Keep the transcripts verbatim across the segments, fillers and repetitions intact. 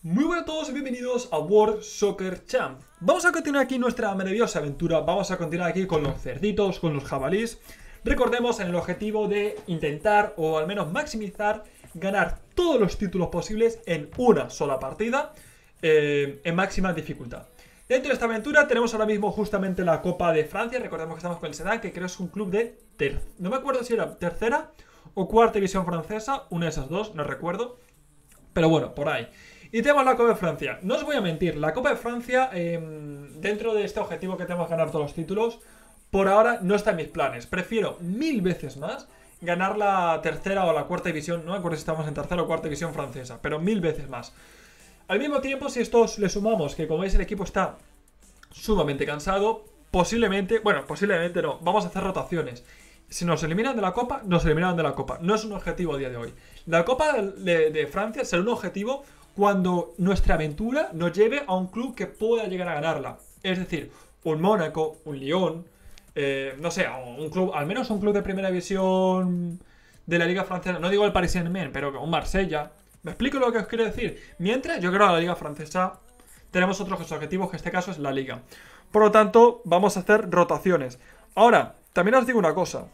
Muy buenas a todos y bienvenidos a World Soccer Champ. Vamos a continuar aquí nuestra maravillosa aventura. Vamos a continuar aquí con los cerditos, con los jabalís. Recordemos en el objetivo de intentar, o al menos maximizar, ganar todos los títulos posibles en una sola partida, eh, en máxima dificultad. Dentro de esta aventura tenemos ahora mismo justamente la Copa de Francia. Recordemos que estamos con el Sedan, que creo es un club de... Ter... No me acuerdo si era tercera o cuarta división francesa, una de esas dos, no recuerdo. Pero bueno, por ahí. Y tenemos la Copa de Francia. No os voy a mentir, la Copa de Francia, eh, dentro de este objetivo que tenemos ganar todos los títulos, por ahora no está en mis planes. Prefiero mil veces más ganar la tercera o la cuarta división. No me acuerdo si estamos en tercera o cuarta división francesa, pero mil veces más. Al mismo tiempo, si esto le sumamos que, como veis, el equipo está sumamente cansado, posiblemente, bueno, posiblemente no, vamos a hacer rotaciones. Si nos eliminan de la Copa, nos eliminan de la Copa. No es un objetivo a día de hoy. La Copa de, de Francia será un objetivo cuando nuestra aventura nos lleve a un club que pueda llegar a ganarla. Es decir, un Mónaco, un Lyon, eh, no sé, un club, al menos un club de primera división de la Liga Francesa. No digo el Paris Saint-Germain, pero un Marsella. ¿Me explico lo que os quiero decir? Mientras, yo creo que la Liga Francesa tenemos otros objetivos, que en este caso es la Liga. Por lo tanto, vamos a hacer rotaciones. Ahora, también os digo una cosa.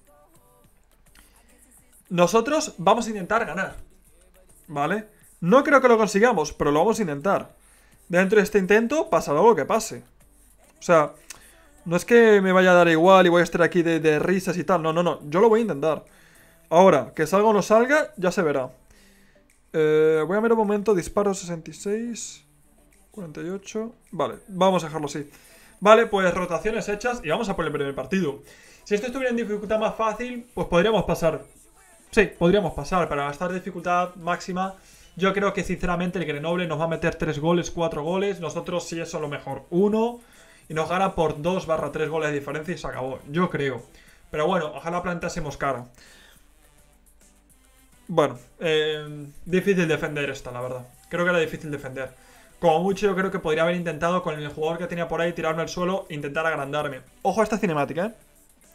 Nosotros vamos a intentar ganar, ¿vale? No creo que lo consigamos, pero lo vamos a intentar. Dentro de este intento pasará lo que pase. O sea, no es que me vaya a dar igual y voy a estar aquí de, de risas y tal. No, no, no, yo lo voy a intentar. Ahora, que salga o no salga, ya se verá. eh, Voy a ver un momento. Disparo sesenta y seis, cuarenta y ocho. Vale, vamos a dejarlo así. Vale, pues rotaciones hechas y vamos a por el primer partido. Si esto estuviera en dificultad más fácil, pues podríamos pasar. Sí, podríamos pasar, pero a estar de dificultad máxima, yo creo que sinceramente el Grenoble nos va a meter tres goles, cuatro goles. Nosotros sí eso a lo mejor uno. Y nos gana por dos barra tres goles de diferencia y se acabó. Yo creo. Pero bueno, ojalá plantásemos cara. Bueno, eh, difícil defender esta, la verdad. Creo que era difícil defender. Como mucho yo creo que podría haber intentado con el jugador que tenía por ahí tirarme al suelo e intentar agrandarme. Ojo a esta cinemática, eh.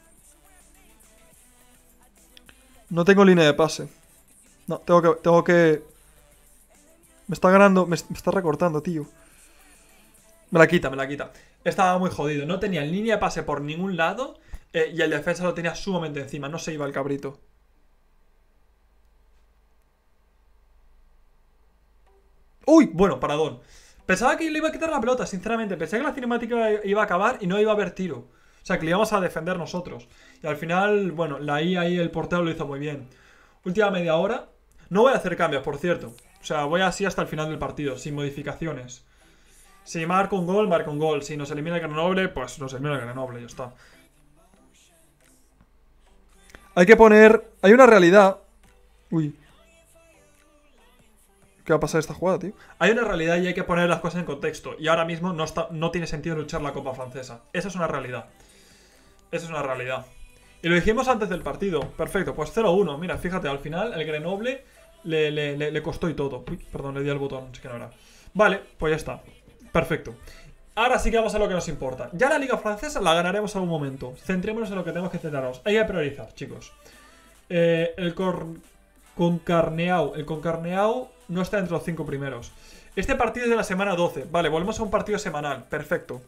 No tengo línea de pase. No, tengo que... Tengo que... Me está ganando... Me, me está recortando, tío. Me la quita, me la quita. Estaba muy jodido. No tenía línea de pase por ningún lado. Eh, y el defensa lo tenía sumamente encima. No se iba el cabrito. ¡Uy! Bueno, paradón. Pensaba que le iba a quitar la pelota, sinceramente. Pensé que la cinemática iba a acabar y no iba a haber tiro. O sea, que le íbamos a defender nosotros. Y al final, bueno, la I ahí el portero lo hizo muy bien. Última media hora. No voy a hacer cambios, por cierto. O sea, voy así hasta el final del partido, sin modificaciones. Si marco un gol, marco un gol. Si nos elimina el Grenoble, pues nos elimina el Grenoble, ya está. Hay que poner... Hay una realidad... Uy. ¿Qué va a pasar esta jugada, tío? Hay una realidad y hay que poner las cosas en contexto. Y ahora mismo no, está, no tiene sentido luchar la Copa Francesa. Esa es una realidad. Esa es una realidad. Y lo dijimos antes del partido. Perfecto, pues cero uno. Mira, fíjate, al final el Grenoble le, le, le, le costó y todo. Uy, perdón, le di al botón, así que no era. Vale, pues ya está. Perfecto. Ahora sí que vamos a lo que nos importa. Ya la Liga Francesa la ganaremos en algún momento. Centrémonos en lo que tenemos que centrarnos. Hay que priorizar, chicos. Eh, el cor... Concarneau. El Concarneau no está entre los cinco primeros. Este partido es de la semana doce. Vale, volvemos a un partido semanal. Perfecto.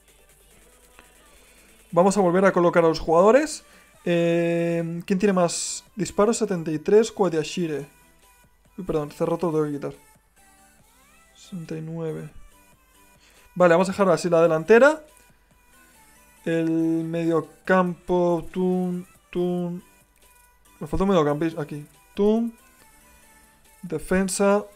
Vamos a volver a colocar a los jugadores. Eh, ¿Quién tiene más? Disparo setenta y tres, Guadiashire. Uy, perdón, cerró todo, tengo que quitar. sesenta y nueve. Vale, vamos a dejar así la delantera. El mediocampo. Tun, tun. Me falta un mediocampista aquí. Tun. Defensa.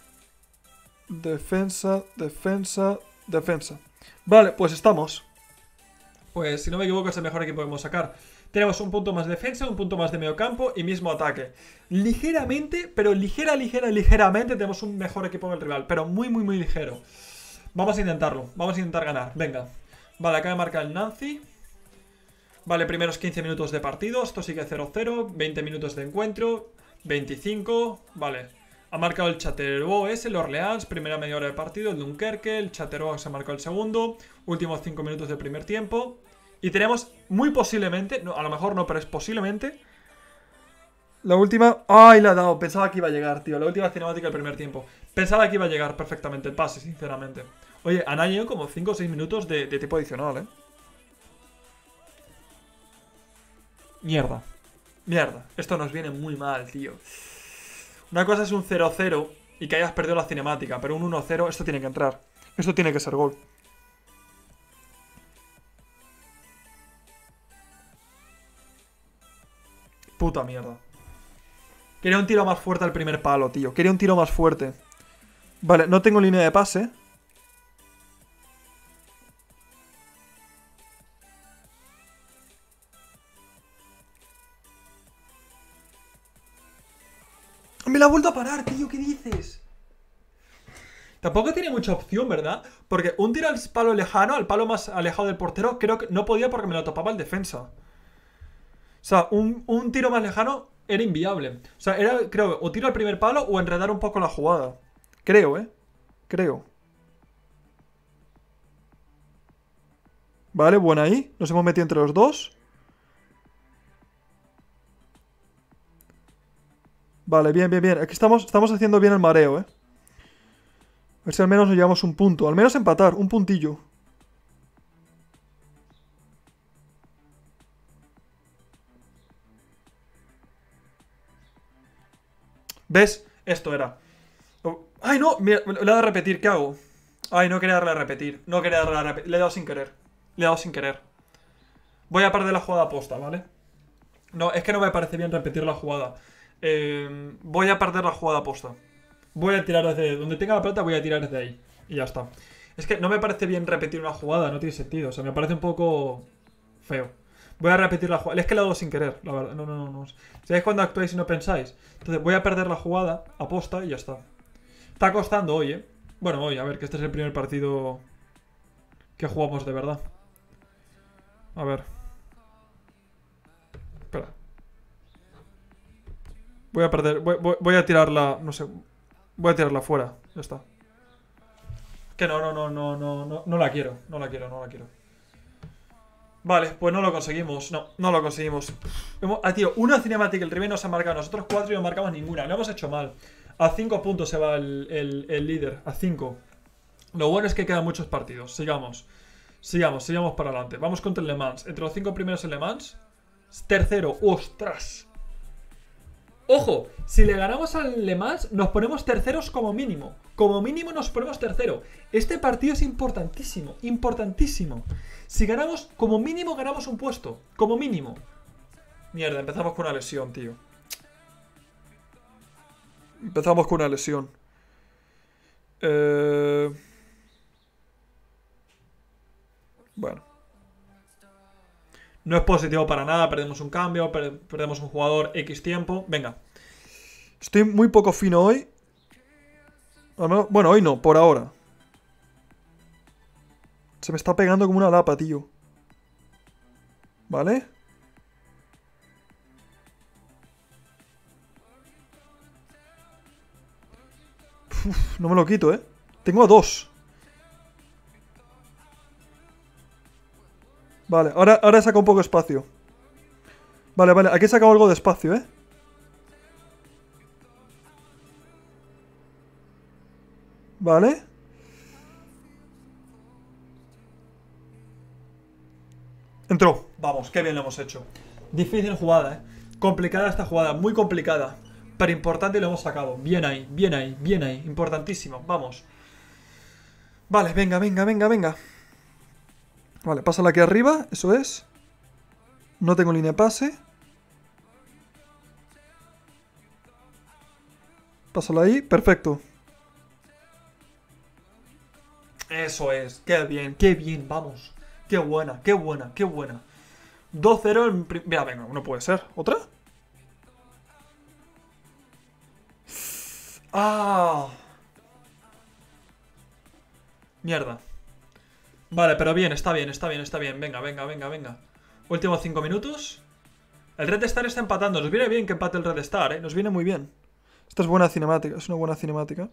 Defensa. Defensa. Defensa. Vale, pues estamos. Pues si no me equivoco es el mejor equipo que podemos sacar. Tenemos un punto más de defensa, un punto más de mediocampo y mismo ataque. Ligeramente, pero ligera, ligera, ligeramente tenemos un mejor equipo que el rival. Pero muy, muy, muy ligero. Vamos a intentarlo, vamos a intentar ganar, venga. Vale, acaba de marcar el Nancy. Vale, primeros quince minutos de partido. Esto sigue cero cero, veinte minutos de encuentro, veinticinco, vale. Ha marcado el Charleroi ese, el Orleans, primera media hora de partido. El Dunkerque, el Charleroi se ha marcado el segundo. Últimos cinco minutos del primer tiempo. Y tenemos muy posiblemente, no, a lo mejor no, pero es posiblemente La última... ¡Ay, la he dado! Pensaba que iba a llegar, tío. La última cinemática del primer tiempo. Pensaba que iba a llegar perfectamente el pase, sinceramente. Oye, han añadido como cinco o seis minutos de, de tiempo adicional, ¿eh? Mierda. Mierda. Esto nos viene muy mal, tío. Una cosa es un cero cero y que hayas perdido la cinemática, pero un uno cero, esto tiene que entrar. Esto tiene que ser gol. Puta mierda. Quería un tiro más fuerte al primer palo, tío. Quería un tiro más fuerte. Vale, no tengo línea de pase. Me la ha vuelto a parar, tío. ¿Qué dices? Tampoco tiene mucha opción, ¿verdad? Porque un tiro al palo lejano, al palo más alejado del portero, creo que no podía porque me lo topaba el defensa. O sea, un, un tiro más lejano era inviable. O sea, era, creo, o tiro al primer palo o enredar un poco la jugada. Creo, ¿eh? Creo. Vale, buena ahí. Nos hemos metido entre los dos. Vale, bien, bien, bien. Aquí estamos, estamos haciendo bien el mareo, ¿eh? A ver si al menos nos llevamos un punto. Al menos empatar, un puntillo. ¿Ves? Esto era. Oh, ¡ay, no! Mira, le he dado a repetir, ¿qué hago? Ay, no quería darle a repetir. No quería darle a repetir. Le he dado sin querer. Le he dado sin querer. Voy a perder la jugada posta, ¿vale? No, es que no me parece bien repetir la jugada. Eh, voy a perder la jugada posta. Voy a tirar desde donde tenga la pelota, voy a tirar desde ahí. Y ya está. Es que no me parece bien repetir una jugada, no tiene sentido. O sea, me parece un poco feo. Voy a repetir la jugada. Es que la hago sin querer, la verdad. No, no, no, no. ¿Sabéis cuando actuáis y no pensáis? Entonces voy a perder la jugada, aposta y ya está. Está costando hoy, ¿eh? Bueno, hoy, a ver, que este es el primer partido que jugamos de verdad. A ver. Espera. Voy a perder. Voy, voy, voy a tirarla. No sé. Voy a tirarla fuera. Ya está. Que no, no, no, no, no, no, no la quiero. No la quiero, no la quiero. Vale, pues no lo conseguimos. No, no lo conseguimos. Hemos, ah, tío, una cinemática. El Riven nos ha marcado. Nosotros cuatro y no marcamos ninguna. No hemos hecho mal. A cinco puntos se va el, el, el líder. A cinco. Lo bueno es que quedan muchos partidos. Sigamos. Sigamos, sigamos para adelante. Vamos contra el Le Mans. Entre los cinco primeros en Le Mans. Tercero. ¡Ostras! Ojo, si le ganamos al Le Mans, nos ponemos terceros como mínimo. Como mínimo nos ponemos tercero. Este partido es importantísimo, importantísimo. Si ganamos, como mínimo ganamos un puesto. Como mínimo. Mierda, empezamos con una lesión, tío. Empezamos con una lesión. Eh... Bueno. No es positivo para nada, perdemos un cambio, per perdemos un jugador X tiempo. Venga. Estoy muy poco fino hoy. Bueno, hoy no, por ahora. Se me está pegando como una lapa, tío. ¿Vale? Uf, no me lo quito, ¿eh? Tengo a dos. Vale, ahora, ahora he sacado un poco de espacio. Vale, vale, aquí he sacado algo de espacio, ¿eh? Vale. Entró. Vamos, qué bien lo hemos hecho. Difícil jugada, ¿eh? Complicada esta jugada, muy complicada. Pero importante y lo hemos sacado. Bien ahí, bien ahí, bien ahí. Importantísimo, vamos. Vale, venga, venga, venga, venga. Vale, pásala aquí arriba, eso es. No tengo línea de pase. Pásala ahí, perfecto. Eso es, qué bien, qué bien, vamos. Qué buena, qué buena, qué buena. dos cero en... Mira, venga, no puede ser. ¿Otra? ¡Ah! Mierda. Vale, pero bien, está bien, está bien, está bien. Venga, venga, venga, venga. Últimos cinco minutos. El Red Star está empatando. Nos viene bien que empate el Red Star, ¿eh? Nos viene muy bien. Esta es buena cinemática, es una buena cinemática.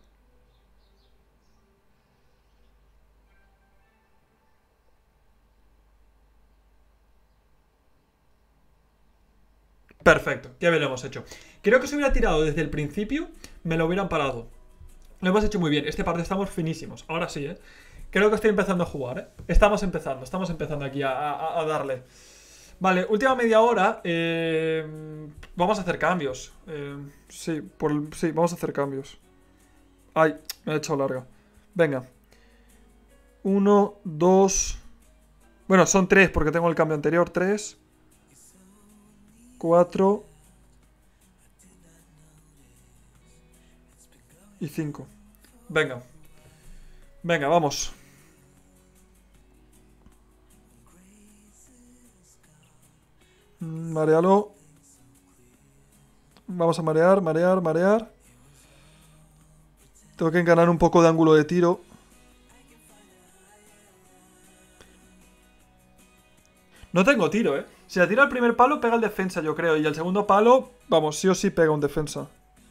Perfecto, qué bien lo hemos hecho. Creo que si hubiera tirado desde el principio, me lo hubieran parado. Lo hemos hecho muy bien. Este parte estamos finísimos. Ahora sí, ¿eh? Creo que estoy empezando a jugar, ¿eh? Estamos empezando, estamos empezando aquí a, a, a darle. Vale, última media hora. Eh, vamos a hacer cambios. Eh, sí, por, sí, vamos a hacer cambios. Ay, me he echado larga. Venga. Uno, dos... Bueno, son tres porque tengo el cambio anterior. Tres. Cuatro. Y cinco. Venga. Venga, vamos. Marealo. Vamos a marear, marear, marear. Tengo que ganar un poco de ángulo de tiro. No tengo tiro, ¿eh? Si la tiro al primer palo, pega el defensa, yo creo. Y al segundo palo, vamos, sí o sí pega un defensa.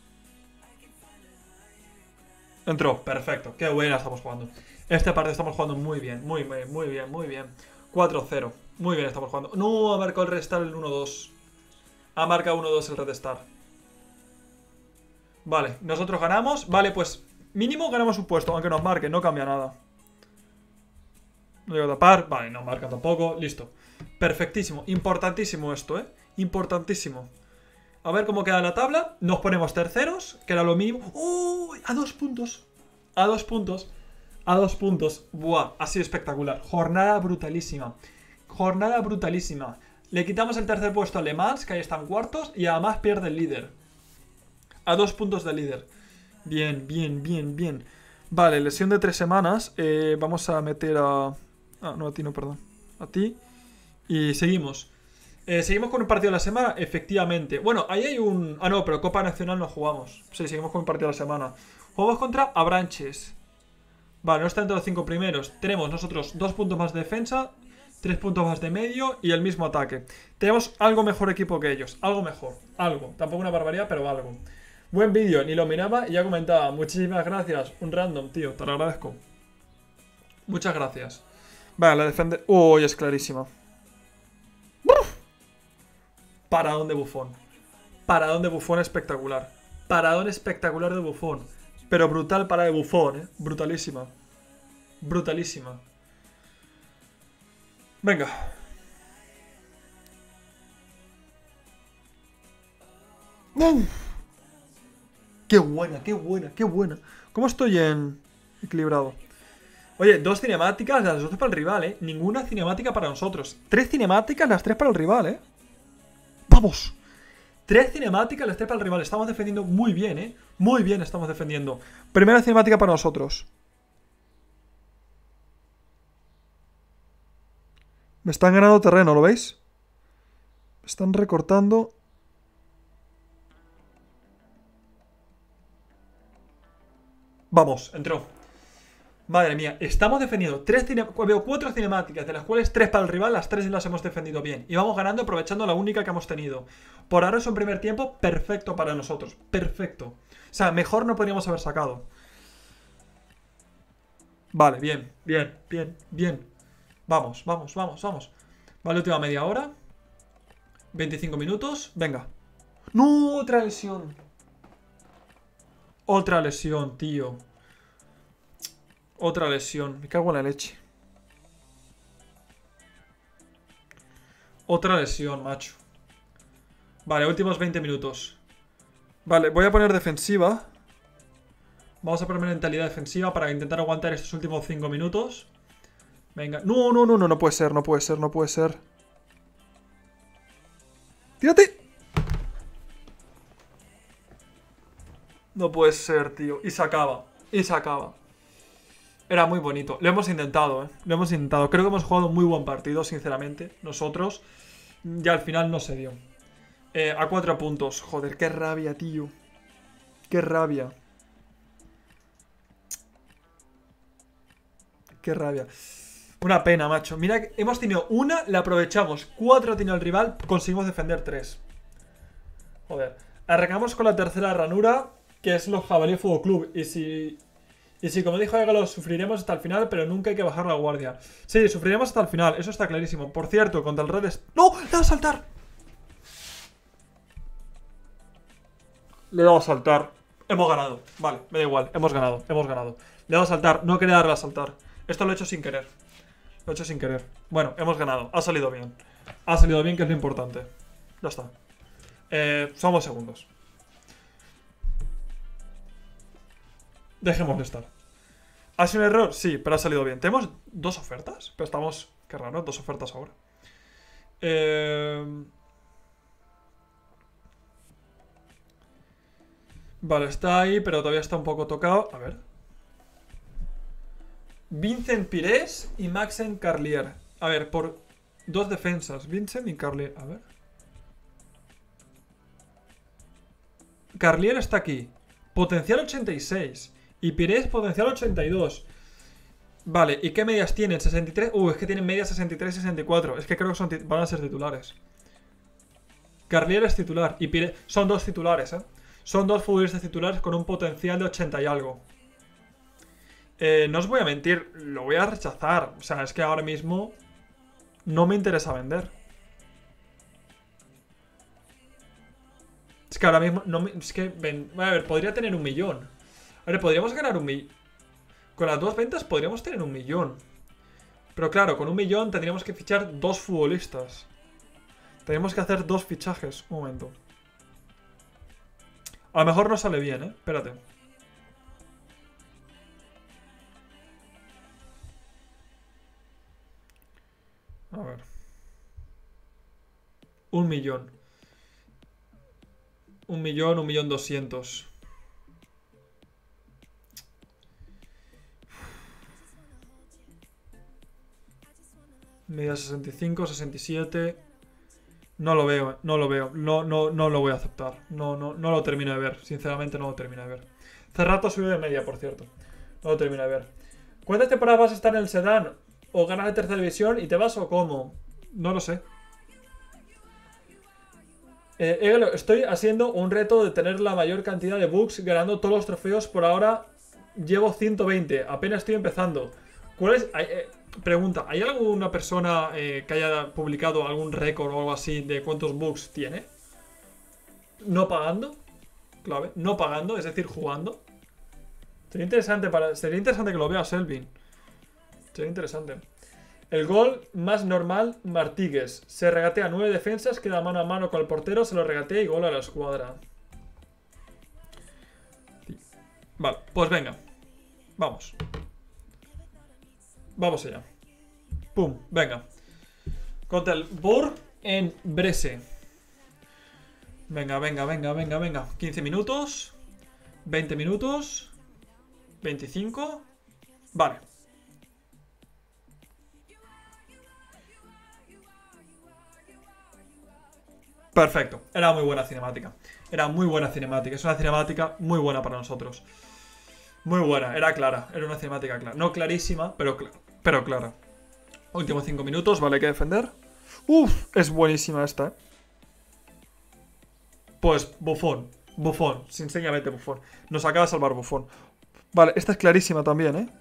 Entró, perfecto. Qué buena estamos jugando. Esta parte estamos jugando muy bien, muy bien, muy bien, muy bien. cuatro cero. Muy bien estamos jugando. No, ha marcado el restar el uno dos. Ha marcado uno dos el restar. Vale, nosotros ganamos. Vale, pues mínimo ganamos un puesto, aunque nos marque, no cambia nada. No llego a tapar. Vale, no marca tampoco. Listo. Perfectísimo. Importantísimo esto, ¿eh? Importantísimo. A ver cómo queda la tabla. Nos ponemos terceros, que era lo mínimo. ¡Oh! A dos puntos. A dos puntos. A dos puntos. Buah, ha sido espectacular. Jornada brutalísima. Jornada brutalísima. Le quitamos el tercer puesto a Le Mans, que ahí están cuartos, y además pierde el líder. A dos puntos del líder. Bien, bien, bien, bien. Vale, lesión de tres semanas. Eh, vamos a meter a... Ah, no, a ti no, perdón. A ti. Y seguimos. Eh, ¿Seguimos con un partido de la semana? Efectivamente. Bueno, ahí hay un... Ah, no, pero Copa Nacional no jugamos. Sí, seguimos con un partido de la semana. Jugamos contra Abranches. Vale, no está entre los cinco primeros. Tenemos nosotros dos puntos más de defensa, tres puntos más de medio y el mismo ataque. Tenemos algo mejor equipo que ellos. Algo mejor. Algo. Tampoco una barbaridad, pero algo. Buen vídeo. Ni lo miraba y ya comentaba. Muchísimas gracias. Un random, tío. Te lo agradezco. Muchas gracias. Vale, la defende... Uy, es clarísima. Paradón de Buffon. Paradón de Buffon espectacular. Paradón espectacular de Buffon. Pero brutal para de Buffon, ¿eh? Brutalísima. Brutalísima. Venga. ¡Uf! ¡Qué buena, qué buena, qué buena! ¿Cómo estoy en equilibrado? Oye, dos cinemáticas, las dos para el rival, ¿eh? Ninguna cinemática para nosotros. Tres cinemáticas, las tres para el rival, ¿eh? ¡Vamos! Tres cinemáticas, las tres para el rival. Estamos defendiendo muy bien, ¿eh? Muy bien estamos defendiendo. Primera cinemática para nosotros. Me están ganando terreno, ¿lo veis? Me están recortando. Vamos, entró. Madre mía, estamos defendiendo tres cine... Veo cuatro cinemáticas, de las cuales tres para el rival, las tres las hemos defendido bien. Y vamos ganando aprovechando la única que hemos tenido. Por ahora es un primer tiempo perfecto para nosotros. Perfecto. O sea, mejor no podríamos haber sacado. Vale, bien, bien, bien, bien. Vamos, vamos, vamos, vamos. Vale, última media hora. veinticinco minutos. Venga. ¡No! Otra lesión. Otra lesión, tío. Otra lesión. Me cago en la leche. Otra lesión, macho. Vale, últimos veinte minutos. Vale, voy a poner defensiva. Vamos a poner mentalidad defensiva para intentar aguantar estos últimos cinco minutos. Venga. No, no, no, no, no puede ser, no puede ser, no puede ser. ¡Tírate! No puede ser, tío. Y se acaba. Y se acaba. Era muy bonito. Lo hemos intentado, ¿eh? Lo hemos intentado. Creo que hemos jugado un muy buen partido, sinceramente. Nosotros. Ya al final no se dio. Eh, a cuatro puntos. Joder, qué rabia, tío. Qué rabia. Qué rabia. Una pena, macho. Mira, que hemos tenido una, la aprovechamos. Cuatro ha tenido el rival, conseguimos defender tres. Joder. Arrancamos con la tercera ranura, que es los Jabalí Fútbol Club. Y si... Y si, como dijo Egalo, sufriremos hasta el final, pero nunca hay que bajar la guardia. Sí, sufriremos hasta el final, eso está clarísimo. Por cierto, contra el Red... Est ¡No! ¡Le va a saltar! Le he dado a saltar. Hemos ganado. Vale, me da igual. Hemos ganado, hemos ganado. Le he dado a saltar. No quería darle a saltar. Esto lo he hecho sin querer. Lo he hecho sin querer. Bueno, hemos ganado. Ha salido bien. Ha salido bien, que es lo importante. Ya está. Eh, somos segundos. Dejemos de estar. ¿Ha sido un error? Sí, pero ha salido bien. Tenemos dos ofertas. Pero estamos... Qué raro, dos ofertas ahora. Eh... Vale, está ahí, pero todavía está un poco tocado. A ver. Vincent Pires y Maxen Carlier. A ver, por dos defensas. Vincent y Carlier. A ver. Carlier está aquí. Potencial ochenta y seis. Y Pires potencial ochenta y dos. Vale, ¿y qué medias tienen? ¿sesenta y tres? Uh, es que tienen medias sesenta y tres y sesenta y cuatro. Es que creo que son van a ser titulares. Carlier es titular. Y Pires... Son dos titulares, ¿eh? Son dos futbolistas titulares con un potencial de ochenta y algo. Eh, no os voy a mentir, lo voy a rechazar. O sea, es que ahora mismo no me interesa vender. Es que ahora mismo no me, es que ven, a ver, podría tener un millón. A ver, podríamos ganar un millón. Con las dos ventas podríamos tener un millón. Pero claro, con un millón tendríamos que fichar dos futbolistas. Tenemos que hacer dos fichajes. Un momento. A lo mejor no sale bien, ¿eh? Espérate. A ver. Un millón. Un millón, un millón doscientos. Media sesenta y cinco, sesenta y siete. No lo veo, no lo veo. No, no, no lo voy a aceptar. No, no, no lo termino de ver. Sinceramente no lo termino de ver. Cerrato subió de media, por cierto. No lo termino de ver. ¿Cuántas temporadas vas a estar en el Sedan? ¿O ganas de tercera división y te vas o cómo? No lo sé. Eh, estoy haciendo un reto de tener la mayor cantidad de bugs ganando todos los trofeos. Por ahora llevo ciento veinte. Apenas estoy empezando. ¿Cuál es...? Eh, pregunta, ¿hay alguna persona eh, que haya publicado algún récord o algo así de cuántos bugs tiene? No pagando. Clave. No pagando, es decir, jugando. Sería interesante, para, sería interesante que lo vea Selvin. Sería interesante. El gol más normal, Martínez. Se regatea nueve defensas, queda mano a mano con el portero, se lo regatea y gol a la escuadra. Vale, pues venga. Vamos. Vamos allá. Pum, venga. Contra el Bourg en Bresse. Venga, venga, venga, venga, venga. quince minutos. veinte minutos. veinticinco. Vale. Perfecto. Era muy buena cinemática. Era muy buena cinemática. Es una cinemática muy buena para nosotros. Muy buena. Era clara. Era una cinemática clara. No clarísima, pero, cl pero clara. Últimos cinco minutos. Vale, hay que defender. Uf, es buenísima esta, ¿eh? Pues Buffon. Buffon. Sencillamente Buffon. Nos acaba de salvar Buffon. Vale, esta es clarísima también, ¿eh?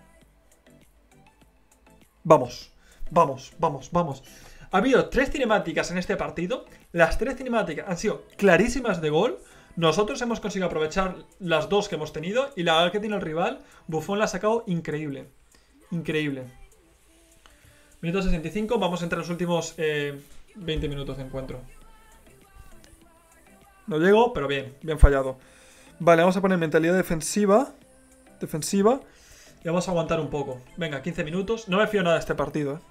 Vamos. Vamos, vamos, vamos. Ha habido tres cinemáticas en este partido. Las tres cinemáticas han sido clarísimas de gol. Nosotros hemos conseguido aprovechar las dos que hemos tenido. Y la que tiene el rival, Buffon la ha sacado increíble. Increíble. Minuto sesenta y cinco. Vamos a entrar en los últimos eh, veinte minutos de encuentro. No llego, pero bien. Bien fallado. Vale, vamos a poner mentalidad defensiva. Defensiva. Y vamos a aguantar un poco. Venga, quince minutos. No me fío nada de este partido, eh.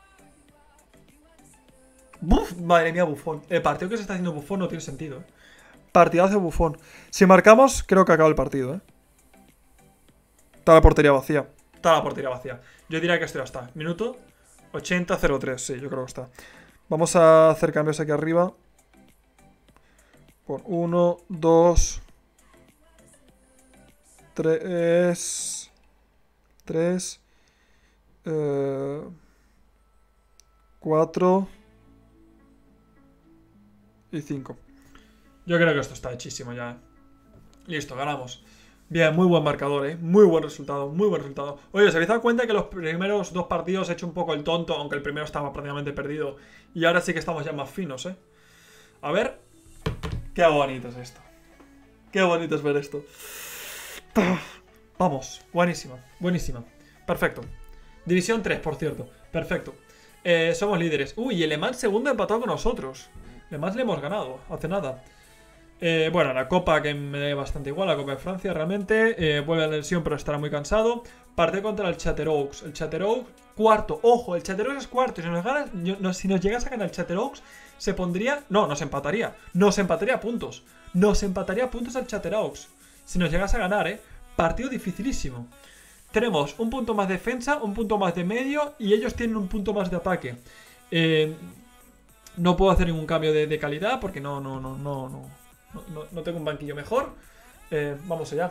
Buf, madre mía, Buffon. El partido que se está haciendo Buffon no tiene sentido, ¿eh? Partidazo de Buffon. Si marcamos, creo que acaba el partido, ¿eh? Está la portería vacía. Está la portería vacía. Yo diría que esto ya está. Minuto ochenta cero tres. Sí, yo creo que está. Vamos a hacer cambios aquí arriba. Por uno, dos, tres, tres, cuatro y cinco. Yo creo que esto está hechísimo ya, ¿eh? Listo, ganamos. Bien, muy buen marcador, ¿eh? Muy buen resultado, muy buen resultado. Oye, ¿os habéis dado cuenta que los primeros dos partidos he hecho un poco el tonto? Aunque el primero estaba prácticamente perdido. Y ahora sí que estamos ya más finos, ¿eh? A ver. Qué bonito es esto. Qué bonito es ver esto. Vamos, buenísima, buenísima. Perfecto. División tres, por cierto. Perfecto. Eh, somos líderes. Uy, y el Le Mans segundo ha empatado con nosotros. Le Mans le hemos ganado, hace nada. Eh, bueno, la Copa que me da bastante igual, la Copa de Francia realmente. Eh, vuelve a la lesión, pero estará muy cansado. Parte contra el Chatteroux. El Chatteroux, cuarto. Ojo, el Chatteroux es cuarto. Si nos, ganas, yo, no, si nos llegas a ganar el Chatteroux, se pondría. No, nos empataría. Nos empataría puntos. Nos empataría puntos al Chatteroux. Si nos llegas a ganar, eh. Partido dificilísimo. Tenemos un punto más de defensa, un punto más de medio y ellos tienen un punto más de ataque. Eh, no puedo hacer ningún cambio de, de calidad porque no, no, no, no, no, no, no tengo un banquillo mejor. Eh, vamos allá.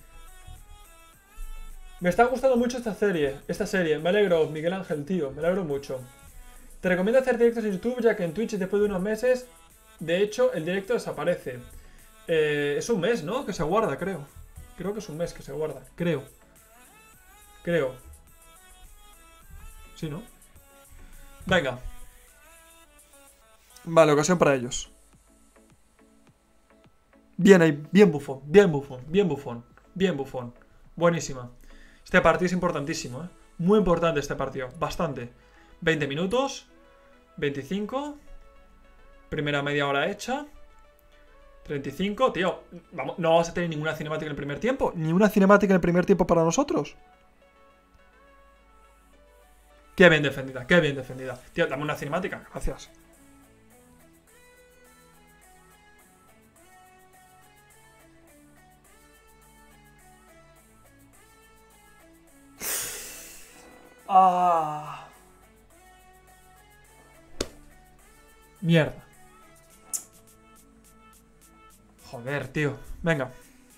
Me está gustando mucho esta serie, esta serie. Me alegro, Miguel Ángel, tío, me alegro mucho. Te recomiendo hacer directos en YouTube ya que en Twitch después de unos meses, de hecho, el directo desaparece. Eh, es un mes, ¿no? Que se guarda, creo. Creo que es un mes que se guarda, creo. Creo. Sí, ¿no? Venga. Vale, ocasión para ellos. Bien ahí, bien bufón, bien bufón, bien bufón, bien bufón. Buenísima. Este partido es importantísimo, ¿eh? Muy importante este partido, bastante. veinte minutos, veinticinco. Primera media hora hecha. treinta y cinco, tío, vamos, no vamos a tener ninguna cinemática en el primer tiempo. Ni una cinemática en el primer tiempo para nosotros. Qué bien defendida, qué bien defendida. Tío, dame una cinemática, gracias. Ah. Mierda. Joder, tío. Venga.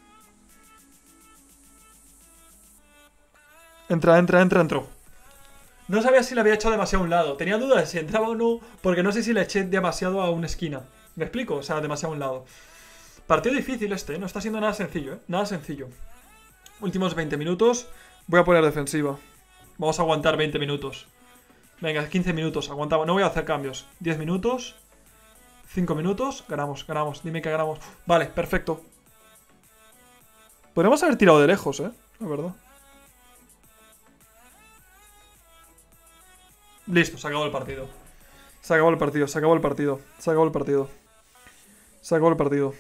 Entra, entra, entra, entró. No sabía si le había echado demasiado a un lado. Tenía dudas de si entraba o no, porque no sé si le eché demasiado a una esquina. ¿Me explico? O sea, demasiado a un lado. Partido difícil este, ¿eh? No está siendo nada sencillo, ¿eh? Nada sencillo. Últimos veinte minutos. Voy a poner defensiva. Vamos a aguantar veinte minutos. Venga, quince minutos. Aguantamos. No voy a hacer cambios. diez minutos. cinco minutos. Ganamos, ganamos. Dime que ganamos. Vale, perfecto. Podríamos haber tirado de lejos, ¿eh? La verdad. Listo, se acabó el partido. Se acabó el partido, se acabó el partido. Se acabó el partido. Se acabó el partido.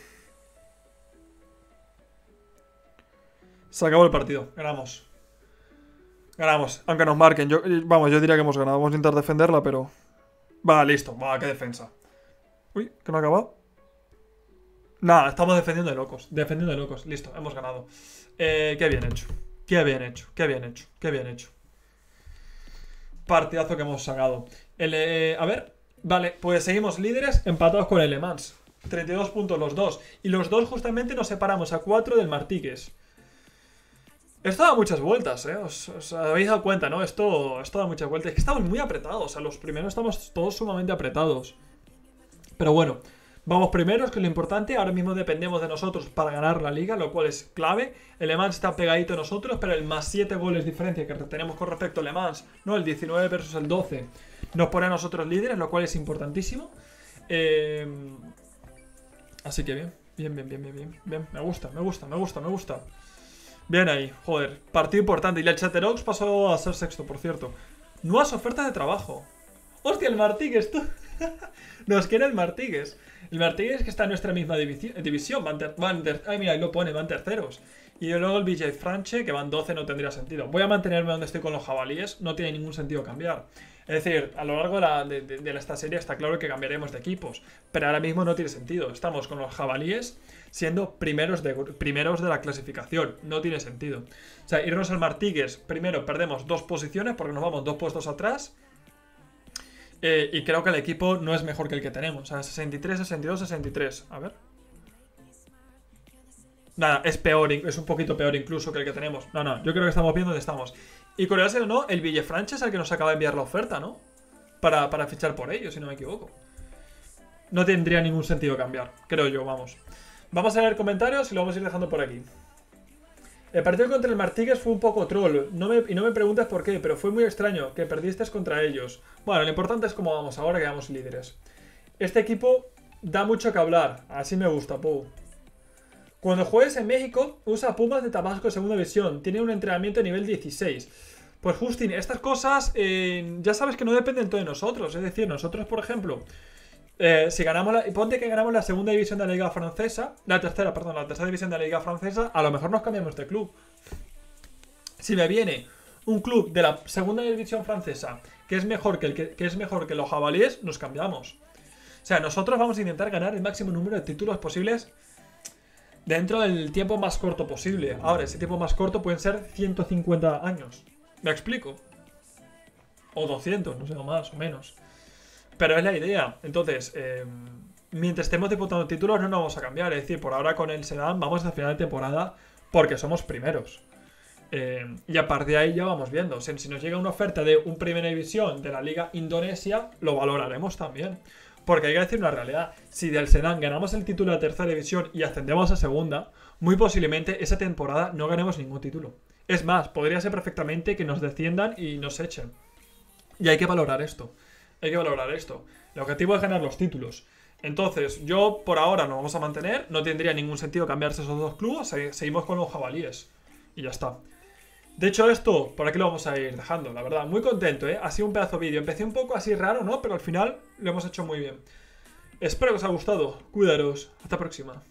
Se acabó el partido. Ganamos. Ganamos. Aunque nos marquen. Yo, vamos, yo diría que hemos ganado. Vamos a intentar defenderla, pero... Va, listo. Va, qué defensa. Uy, que no ha acabado. Nada, estamos defendiendo de locos. Defendiendo de locos. Listo, hemos ganado. Eh, qué bien hecho. Qué bien hecho. Qué bien hecho. Qué bien hecho. Partidazo que hemos sacado. El, eh, a ver. Vale, pues seguimos líderes empatados con el Le Mans. treinta y dos puntos los dos. Y los dos justamente nos separamos a cuatro del Martínez. Esto da muchas vueltas, ¿eh? Os, os habéis dado cuenta, ¿no? Esto, esto da muchas vueltas. Es que estamos muy apretados. O sea, los primeros estamos todos sumamente apretados. Pero bueno, vamos primeros, que es lo importante. Ahora mismo dependemos de nosotros para ganar la liga, lo cual es clave. El Le Mans está pegadito a nosotros, pero el más siete goles diferencia que tenemos con respecto al Le Mans, ¿no? El diecinueve versus el doce, nos pone a nosotros líderes, lo cual es importantísimo. Eh... Así que bien, bien, bien, bien, bien, bien, bien. Me gusta, me gusta, me gusta, me gusta. Bien ahí, joder, partido importante. Y el Chatteroux pasó a ser sexto, por cierto. Nuevas ofertas de trabajo. Hostia, el Martínez, tú. Nos quiere el Martínez. El Martínez que está en nuestra misma división. Van ter, van ter, ay, mira, ahí lo pone, van terceros. Y luego el Villafranche, que van doce, no tendría sentido. Voy a mantenerme donde estoy con los jabalíes. No tiene ningún sentido cambiar. Es decir, a lo largo de, la, de, de, de esta serie está claro que cambiaremos de equipos. Pero ahora mismo no tiene sentido. Estamos con los jabalíes siendo primeros de, primeros de la clasificación. No tiene sentido. O sea, irnos al Martínez, primero perdemos dos posiciones porque nos vamos dos puestos atrás. Eh, y creo que el equipo no es mejor que el que tenemos. O sea, sesenta y tres, sesenta y dos, sesenta y tres. A ver. Nada, es peor, es un poquito peor incluso que el que tenemos. No, no, yo creo que estamos bien donde estamos. Y curioso o no, el Villafranche es el que nos acaba de enviar la oferta, ¿no? Para, para fichar por ellos, si no me equivoco. No tendría ningún sentido cambiar, creo yo, vamos. Vamos a leer comentarios y lo vamos a ir dejando por aquí. El partido contra el Martínez fue un poco troll. No me, y no me preguntes por qué, pero fue muy extraño que perdiste contra ellos. Bueno, lo importante es cómo vamos ahora que vamos líderes. Este equipo da mucho que hablar. Así me gusta, Pou. Cuando juegues en México, usa Pumas de Tabasco de segunda división. Tiene un entrenamiento nivel dieciséis. Pues Justin, estas cosas eh, ya sabes que no dependen todo de nosotros. Es decir, nosotros, por ejemplo, eh, si ganamos la, ponte que ganamos la segunda división de la Liga Francesa, la tercera, perdón, la tercera división de la Liga Francesa, a lo mejor nos cambiamos de club. Si me viene un club de la segunda división francesa que es mejor que, el que, que es mejor que los jabalíes, nos cambiamos. O sea, nosotros vamos a intentar ganar el máximo número de títulos posibles dentro del tiempo más corto posible. Ahora, ese tiempo más corto pueden ser ciento cincuenta años. ¿Me explico? O doscientos, no sé, o más o menos. Pero es la idea. Entonces, eh, mientras estemos disputando títulos no nos vamos a cambiar. Es decir, por ahora con el Sedan vamos a final de temporada porque somos primeros. Eh, y a partir de ahí ya vamos viendo. O sea, si nos llega una oferta de un primera división de la Liga Indonesia, lo valoraremos también. Porque hay que decir una realidad. Si del Sedan ganamos el título de la tercera división y ascendemos a segunda, muy posiblemente esa temporada no ganemos ningún título. Es más, podría ser perfectamente que nos desciendan y nos echen. Y hay que valorar esto. Hay que valorar esto. El objetivo es ganar los títulos. Entonces, yo por ahora nos vamos a mantener. No tendría ningún sentido cambiarse esos dos clubes. Seguimos con los jabalíes. Y ya está. De hecho, esto por aquí lo vamos a ir dejando, la verdad. Muy contento, ¿eh? Ha sido un pedazo de vídeo. Empecé un poco así raro, ¿no? Pero al final lo hemos hecho muy bien. Espero que os haya gustado. Cuidaros. Hasta la próxima.